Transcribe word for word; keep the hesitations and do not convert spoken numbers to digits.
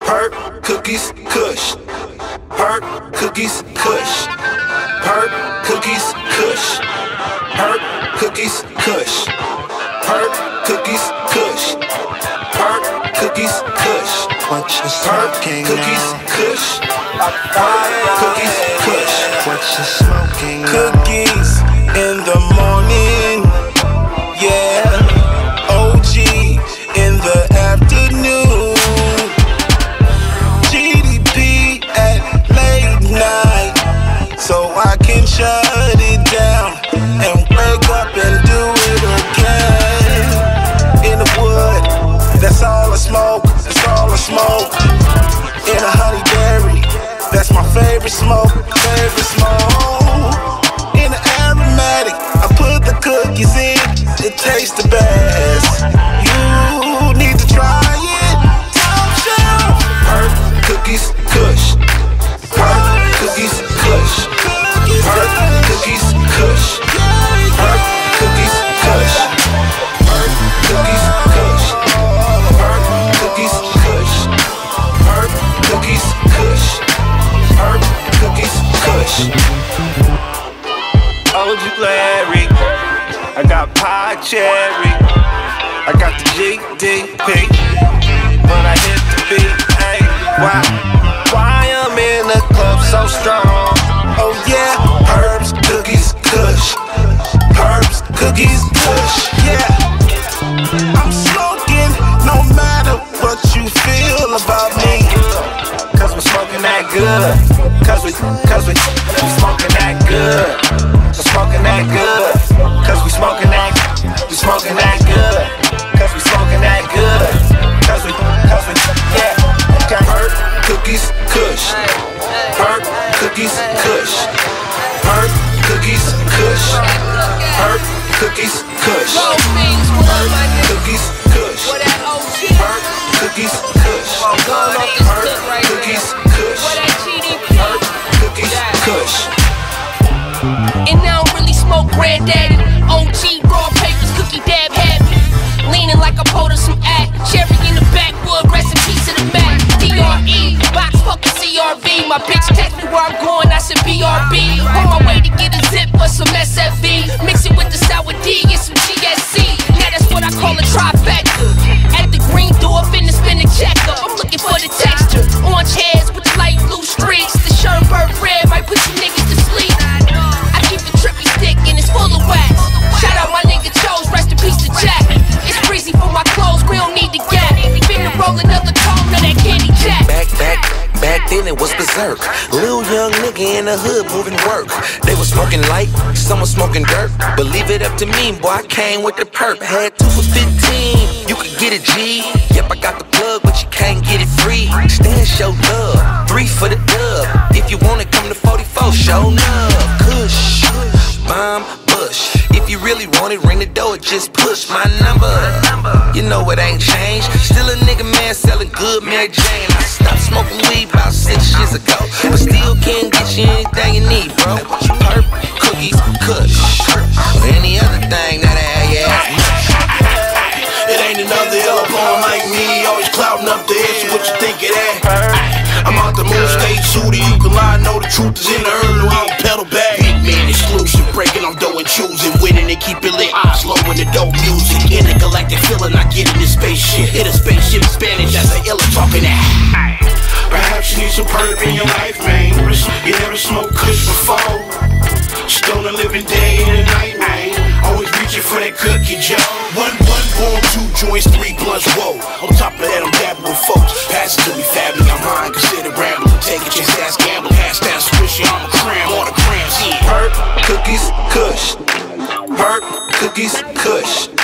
Perp, cookies, kush. Perp, cookies, kush. Perp, cookies, kush. Perp, cookies, kush. Perp, cookies, kush. Perp, cookies, kush. What you smoking cookies, now? kush. Perp, cookies, kush. What you smoking now? Cookies in the morning, yeah. O G in the afternoon. G D P at late night, so I can shut it down and wake up and do it again. In the wood, that's all I smoke, that's all I smoke. In a honey berry, that's my favorite smoke, favorite smoke. In the aromatic, I put the cookies in, it tastes the best. You need to try it, top shelf. Perp, cookies, kush. Perp, cookies, kush. Perp, cookies, kush. Perp, cookies, kush. Perp, cookies, kush. Perp, cookies, kush. Perp, cookies, kush. Perp, cookies, kush. O G Larry, I got pie cherry, I got the G D P. When I hit the beat, hey, why, why I'm in the club so strong? Oh yeah, Herbs, cookies, kush. Herbs, cookies, kush. yeah. I'm smoking no matter what you feel about me. Cause we're smoking that good. Cause we, cause we, we smoking that good. We're smoking that good. Cause we smoking that, we smoking that good. Cause we smoking that good. Cause we, cause we, yeah. Okay. Perp, cookies, kush. Perp, cookies, kush. Perp, cookies, kush. Perp, cookies, kush. Perp, cookies, kush. Perp, cookies, kush. Perp, cookies, kush. Perp, cookies, kush. And I don't really smoke granddaddy. O G, raw papers, cookie dab happy. Leaning like I pulled her some act. Cherry in the backwood, rest in peace to the Mac. D R E, box fucking C R V. My bitch text me where I'm going, I said B R B. On my way to get a zip or some S F V. Mix it with the sour D and some G S C. Now that's what I call a trifecta. At the green door, finna spin a check up. I'm looking for the texture. Orange hairs with the light blue streaks. The shirt burnt red might put you niggas to sleep. I keep the trippy stick and it's full of wax. Shout out my nigga Chose, rest in peace to Jack. It's breezy for my clothes, we don't need the gap. Finna roll another cone of that candy jack. Back, back, back then it was berserk. Lil young nigga in the hood moving work. They was smoking light, some was smoking dirt. But leave it up to me, boy, I came with the perp. Had two for fifteen, you could get a G. Yep, I got the plug, but you can't get it free. Stash your love, three for the dub. If you want it, come to forty-four, show love. Kush, bomb, bush. If you really want it, ring the door, just push my number. You know it ain't changed. Still a nigga man selling good Mary Jane. I stopped smoking weed about six years ago, but still can't get you anything you need, bro. Perp, cookies, kush, or any other thing that I have you ask much. It ain't another L upon like me, always clouding up the edge. What you think of that? I'm out the moon state shooter, you can lie, know the truth is in the early, I don't pedal back. Big man exclusive, breaking on dough and choosing, winning and keep it lit, slow in the dope music. Intergalactic feeling, I get in this spaceship. Hit a spaceship in Spanish, that's a illa talking that. Perhaps you need some perp in your life, man. You never smoked kush before. Stoner living day and night, man. Always reaching for that cookie jar. One, one, born, two joints, three blunts, whoa. On top of that, I'm dabbing with folks. Pass it to me, family, I'm high, consider rambling. Take a chance, ass gamble. Pass down, squishy, I'm a cram, on the crams, yeah. Perp, cookies, kush. Perp, cookies, kush.